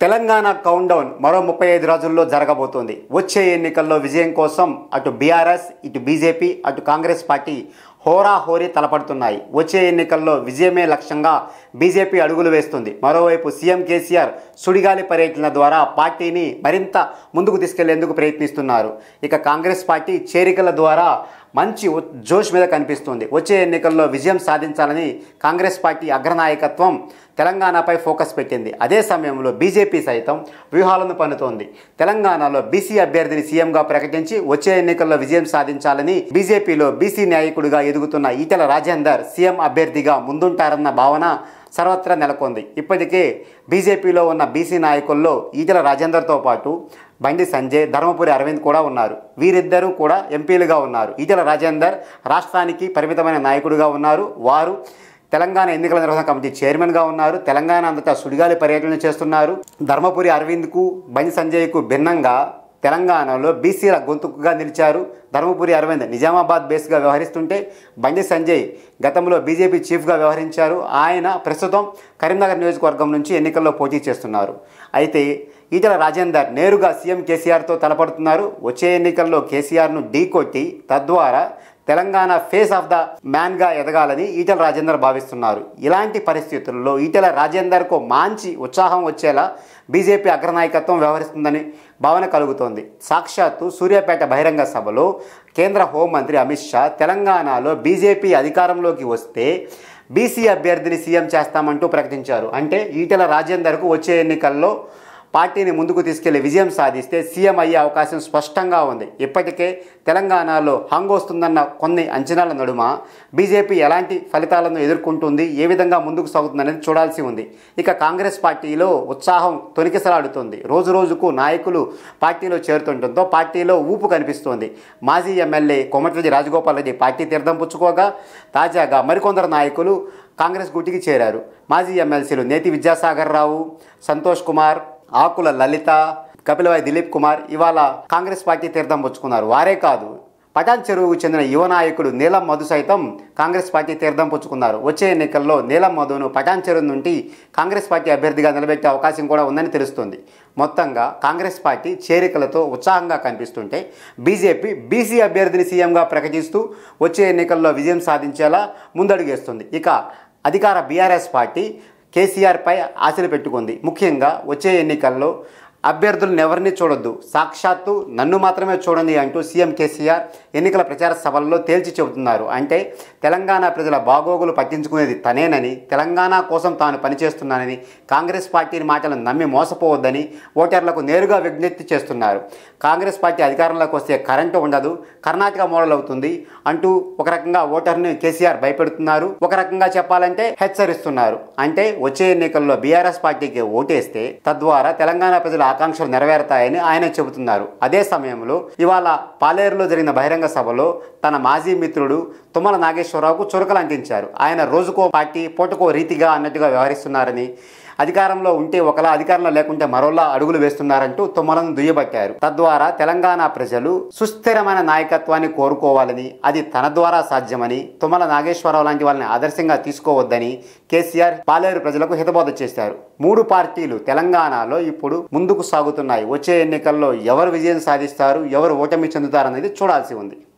Telangana countdown మరో 35 రోజుల్లో జరగబోతోంది. వచ్చే ఎన్నికల్లో విజయం కోసం అటు బీఆర్ఎస్, ఇటు బీజేపీ, అటు కాంగ్రెస్ పార్టీ హోరాహోరీ తలపడుతున్నాయి. వచ్చే ఎన్నికల్లో విజయమే లక్ష్యంగా బీజేపీ అడుగులు వేస్తుంది. మరోవైపు సీఎం కేసీఆర్ సుడిగాలి పర్యటన ద్వారా పార్టీని మరింత ముందుకు తీసుకెళ్లేందుకు ప్రయత్నిస్తున్నారు. ఇక కాంగ్రెస్ పార్టీ చేరికల ద్వారా మంచి జోష్ మీద కనిపిస్తుంది. వచ్చే ఎన్నికల్లో విజయం సాధించాలని కాంగ్రెస్ పార్టీ అగ్రనాయకత్వం తెలంగాణపై ఫోకస్ పెట్టింది. అదే సమయంలో బీజేపీ సైతం వ్యూహాలను పన్నుతోంది. తెలంగాణలో బీసీ అభ్యర్థిని సీఎంగా ప్రకటించి వచ్చే ఎన్నికల్లో విజయం సాధించాలని బీజేపీలో బీసీ నాయకుడిగా ఎదుగుతున్న ఈటెల రాజేందర్ సీఎం అభ్యర్థిగా ముందుంటారన్న భావన సర్వత్రా నెలకొంది. ఇప్పటికే బీజేపీలో ఉన్న బీసీ నాయకుల్లో ఈటెల రాజేందర్తో పాటు బండి సంజయ్, ధర్మపురి అరవింద్ కూడా ఉన్నారు. వీరిద్దరూ కూడా ఎంపీలుగా ఉన్నారు. ఈటెల రాజేందర్ రాష్ట్రానికి పరిమితమైన నాయకుడిగా ఉన్నారు. వారు తెలంగాణ ఎన్నికల నిర్వహణ కమిటీ చైర్మన్గా ఉన్నారు. తెలంగాణ అంతటా సుడిగాలి పర్యటన చేస్తున్నారు. ధర్మపురి అరవింద్కు, బండి సంజయ్కు భిన్నంగా తెలంగాణలో బీసీల గొంతుకుగా నిలిచారు. ధర్మపురి అరవింద్ నిజామాబాద్ బేస్గా వ్యవహరిస్తుంటే బండి సంజయ్ గతంలో బీజేపీ చీఫ్గా వ్యవహరించారు. ఆయన ప్రస్తుతం కరీంనగర్ నియోజకవర్గం నుంచి ఎన్నికల్లో పోటీ చేస్తున్నారు. అయితే ఈటెల రాజేందర్ నేరుగా సీఎం కేసీఆర్తో తలపడుతున్నారు. వచ్చే ఎన్నికల్లో కేసీఆర్ను ఢీకొట్టి తద్వారా తెలంగాణ ఫేస్ ఆఫ్ ద మ్యాన్గా ఎదగాలని ఈటెల రాజేందర్ భావిస్తున్నారు. ఇలాంటి పరిస్థితుల్లో ఈటెల రాజేందర్కు మంచి ఉత్సాహం వచ్చేలా బీజేపీ అగ్రనాయకత్వం వ్యవహరిస్తుందని భావన కలుగుతోంది. సాక్షాత్తు సూర్యాపేట బహిరంగ సభలో కేంద్ర హోంమంత్రి అమిత్ షా తెలంగాణలో బీజేపీ అధికారంలోకి వస్తే బీసీ అభ్యర్థిని సీఎం చేస్తామంటూ ప్రకటించారు. అంటే ఈటెల రాజేందర్కు వచ్చే ఎన్నికల్లో పార్టీని ముందుకు తీసుకెళ్లి విజయం సాధిస్తే సీఎం అయ్యే అవకాశం స్పష్టంగా ఉంది. ఇప్పటికే తెలంగాణలో హంగ్ వస్తుందన్న కొన్ని అంచనాల నడుమ బీజేపీ ఎలాంటి ఫలితాలను ఎదుర్కొంటుంది, ఏ విధంగా ముందుకు సాగుతుందనేది చూడాల్సి ఉంది. ఇక కాంగ్రెస్ పార్టీలో ఉత్సాహం తొణికిసలాడుతుంది. రోజు రోజుకు నాయకులు పార్టీలో చేరుతుండటంతో పార్టీలో ఊపు కనిపిస్తోంది. మాజీ ఎమ్మెల్యే కోమటిరెడ్డి రాజగోపాల్ రెడ్డి పార్టీ తీర్థం పుచ్చుకోగా తాజాగా మరికొందరు నాయకులు కాంగ్రెస్ గూటికి చేరారు. మాజీ ఎమ్మెల్సీలు నేతి విద్యాసాగర్ రావు, సంతోష్ కుమార్, ఆకుల లలిత, కపిలవాయి దిలీప్ కుమార్ ఇవాళ కాంగ్రెస్ పార్టీ తీర్థం పుచ్చుకున్నారు. వారే కాదు, పటాన్ చెరువుకు చెందిన యువ నాయకుడు నీలం మధు సైతం కాంగ్రెస్ పార్టీ తీర్థం పుచ్చుకున్నారు. వచ్చే ఎన్నికల్లో నీలం మధును పటాన్ చెరువు నుండి కాంగ్రెస్ పార్టీ అభ్యర్థిగా నిలబెట్టే అవకాశం కూడా ఉందని తెలుస్తుంది. మొత్తంగా కాంగ్రెస్ పార్టీ చేరికలతో ఉత్సాహంగా కనిపిస్తుంటే బీజేపీ బీసీ అభ్యర్థిని సీఎంగా ప్రకటిస్తూ వచ్చే ఎన్నికల్లో విజయం సాధించేలా ముందడుగేస్తుంది. ఇక అధికార బీఆర్ఎస్ పార్టీ కేసీఆర్పై ఆశలు పెట్టుకుంది. ముఖ్యంగా వచ్చే ఎన్నికల్లో అభ్యర్థులను ఎవరిని చూడొద్దు, సాక్షాత్తు నన్ను మాత్రమే చూడండి అంటూ సీఎం కేసీఆర్ ఎన్నికల ప్రచార సభల్లో తేల్చి చెబుతున్నారు. అంటే తెలంగాణ ప్రజల బాగోగులు పట్టించుకునేది తనేనని, తెలంగాణ కోసం తాను పనిచేస్తున్నానని, కాంగ్రెస్ పార్టీని మాటలను నమ్మి మోసపోవద్దని ఓటర్లకు నేరుగా విజ్ఞప్తి చేస్తున్నారు. కాంగ్రెస్ పార్టీ అధికారంలోకి వస్తే కరెంటు ఉండదు, కర్ణాటక మోడల్ అవుతుంది అంటూ ఒక రకంగా ఓటర్ని కేసీఆర్ భయపెడుతున్నారు. ఒక రకంగా చెప్పాలంటే హెచ్చరిస్తున్నారు. అంటే వచ్చే ఎన్నికల్లో బీఆర్ఎస్ పార్టీకి ఓటేస్తే తద్వారా తెలంగాణ ప్రజల ఆకాంక్షలు నెరవేరుతాయని ఆయన చెబుతున్నారు. అదే సమయంలో ఇవాళ పాలేరులో జరిగిన బహిరంగ సభలో తన మాజీ మిత్రుడు తుమ్మల నాగేశ్వరరావుకు చురకలు అంటించారు. ఆయన రోజుకో పార్టీ పూటకో రీతిగా అన్నట్టుగా వ్యవహరిస్తున్నారని, అధికారంలో ఉంటే ఒకలా, అధికారంలో లేకుంటే మరోలా అడుగులు వేస్తున్నారంటూ తుమ్మలను దుయ్యబట్టారు. తద్వారా తెలంగాణ ప్రజలు సుస్థిరమైన నాయకత్వాన్ని కోరుకోవాలని, అది తన ద్వారా సాధ్యమని, తుమ్మల నాగేశ్వరరావు లాంటి వాళ్ళని ఆదర్శంగా తీసుకోవద్దని కేసీఆర్ పాలేరు ప్రజలకు హితబోధ చేశారు. 3 పార్టీలు తెలంగాణలో ఇప్పుడు ముందుకు సాగుతున్నాయి. వచ్చే ఎన్నికల్లో ఎవరు విజయం సాధిస్తారు, ఎవరు ఓటమి చెందుతారనేది చూడాల్సి ఉంది.